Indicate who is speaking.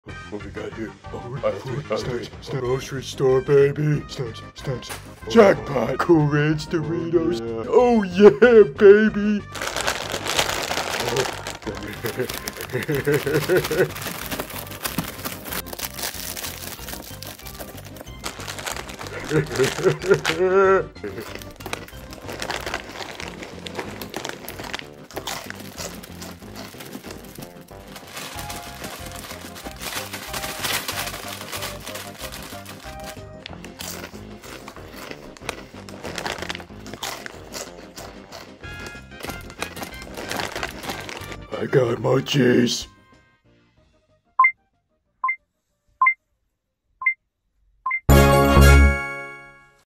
Speaker 1: What we got here? Grocery store, baby. Snacks. Jackpot. Cool Ranch Doritos. Oh yeah, baby. I got my cheese.